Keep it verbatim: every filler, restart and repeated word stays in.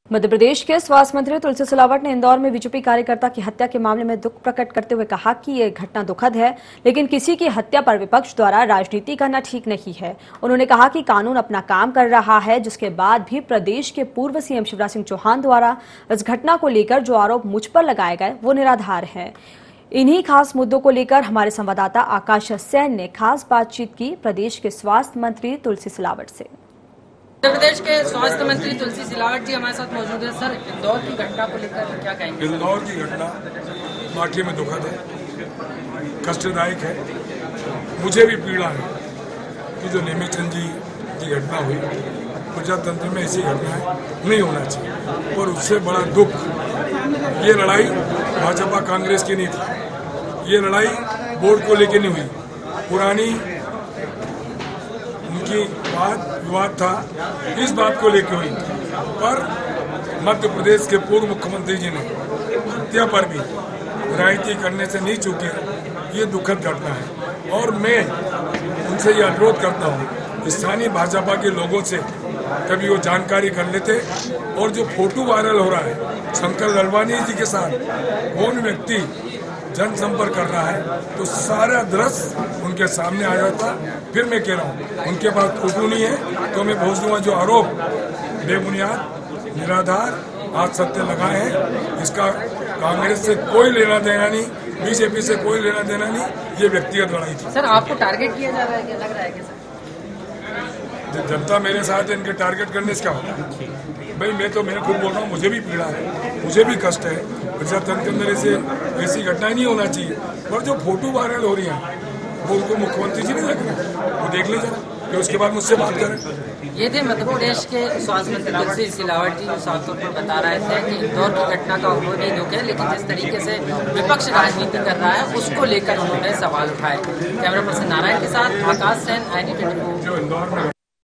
मध्य प्रदेश के स्वास्थ्य मंत्री तुलसी सिलावट ने इंदौर में बीजेपी कार्यकर्ता की हत्या के मामले में दुख प्रकट करते हुए कहा कि ये घटना दुखद है, लेकिन किसी की हत्या पर विपक्ष द्वारा राजनीति करना ठीक नहीं है। उन्होंने कहा कि कानून अपना काम कर रहा है, जिसके बाद भी प्रदेश के पूर्व सीएम शिवराज सिंह चौहान द्वारा इस घटना को लेकर जो आरोप मुझ पर लगाए गए वो निराधार है। इन्हीं खास मुद्दों को लेकर हमारे संवाददाता आकाश सैन ने खास बातचीत की प्रदेश के स्वास्थ्य मंत्री तुलसी सिलावट से। मध्य प्रदेश के स्वास्थ्य मंत्री तुलसी सिलावट जी हमारे साथ मौजूद है। सर, इंदौर की घटना को लेकर क्या कहेंगे? इंदौर की घटना वाकई में दुखद है, कष्टदायक है। मुझे भी पीड़ा है कि जो नेमीचंद जी की घटना हुई, प्रजातंत्र में ऐसी घटनाएं नहीं होना चाहिए। और उससे बड़ा दुख, ये लड़ाई भाजपा कांग्रेस की नहीं थी, ये लड़ाई बोर्ड को लेकर नहीं हुई। पुरानी उनकी बात विवाद था, इस बात को लेकर हुई। पर मध्य प्रदेश के पूर्व मुख्यमंत्री जी ने हत्या पर भी राजनीति करने से नहीं चूके। ये दुखद घटना है और मैं उनसे ये अनुरोध करता हूँ, स्थानीय भाजपा के लोगों से कभी वो जानकारी कर लेते। और जो फोटो वायरल हो रहा है शंकर ललवानी जी के साथ, कौन व्यक्ति जनसंपर्क कर रहा है, तो सारा दृश्य उनके सामने आ जाता। फिर मैं कह रहा हूँ, उनके पास फोटो नहीं है तो मैं भेज दूंगा। जो आरोप बेबुनियाद, निराधार, आज सत्य लगाए हैं, इसका कांग्रेस से कोई लेना देना नहीं, बीजेपी से कोई लेना देना नहीं। ये व्यक्तिगत लड़ाई थी। सर, आपको टारगेट किया जा रहा है, क्या लग रहा है? क्या जनता मेरे साथ है, इनके टारगेट करने से क्या होता है? भाई मैं तो मैं खुद बोल रहा हूँ, मुझे भी पीड़ा है, मुझे भी कष्ट है। प्रजातंत्र के अंदर ऐसे ऐसी घटनाएं नहीं होना चाहिए। पर जो फोटो वायरल हो रही है वो उनको मुख्यमंत्री जी ने देख रहे, वो देख ले जरा, फिर उसके बाद मुझसे बात करें। ये थे मध्य प्रदेश के स्वास्थ्य मंत्री तुलसी सिलावट जी, जो साफ तौर पर बता रहे थे कि इंदौर की घटना का उन्होंने दुख है, लेकिन जिस तरीके से विपक्ष राजनीति कर रहा है उसको लेकर उन्होंने सवाल उठाए। कैमरा पर्सन नारायण के साथ Akash Sain, I D twenty four.